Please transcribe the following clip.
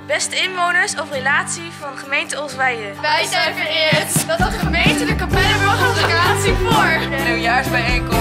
Beste inwoners of relatie van gemeente Osweijen. Wij zijn vereerd dat de gemeente de Capellenburg locatie voor de nieuwjaarsbijeenkomst